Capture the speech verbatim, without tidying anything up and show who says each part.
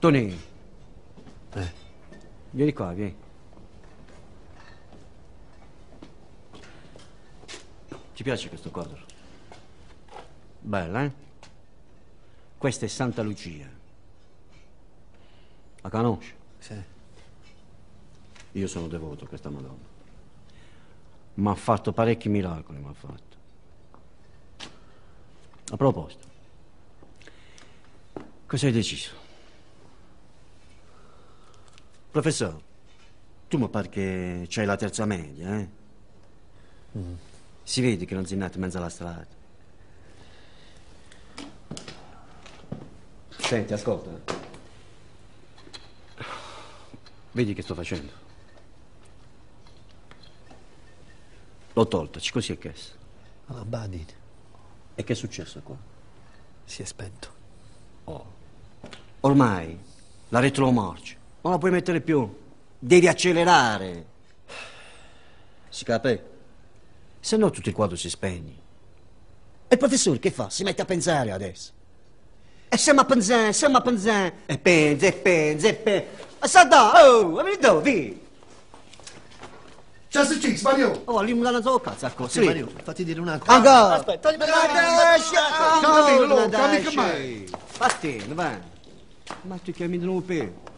Speaker 1: Tony.
Speaker 2: Eh.
Speaker 1: Vieni qua, vieni. Ti piace questo quadro? Bella, eh? Questa è Santa Lucia. La conosci?
Speaker 2: Sì.
Speaker 1: Io sono devoto a questa Madonna. Mi ha fatto parecchi miracoli, mi ha fatto. A proposito, cosa hai deciso? Professore, tu mi pare che c'hai la terza media, eh? Mm. Si vede che non sei nato in mezzo alla strada. Senti, ascolta. Vedi che sto facendo? L'ho toltaci, così è che è.
Speaker 2: Allora, Badi.
Speaker 1: E che è successo qua?
Speaker 2: Si è spento.
Speaker 1: Oh. Ormai la retromarcia non la puoi mettere più. Devi accelerare. Si cape? Se no tutto il quadro si spegne. E il professore che fa? Si mette a pensare adesso. E siamo a pensare, siamo a pensare. E pensa, e pensa, e pensa. E sa da, oh, vedi dove?
Speaker 2: Ciao, Cix, Mario!
Speaker 1: Oh, lì mi danno solo cazzo, ecco.
Speaker 2: Sì, Mario, fatti dire una cosa.
Speaker 1: Ancora!
Speaker 2: Aspetta, toglimi
Speaker 1: la
Speaker 2: Camillo, Camillo, mai?
Speaker 1: Fatti, vai. Ma tu chiami di nuovo per?